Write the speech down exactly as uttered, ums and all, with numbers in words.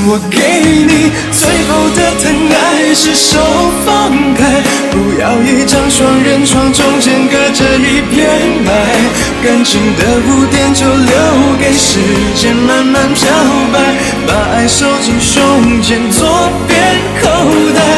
我给你最后的疼爱，是手放开，不要一张双人床，中间隔着一片海。感情的污点就留给时间慢慢漂白，把爱收进胸前左边口袋。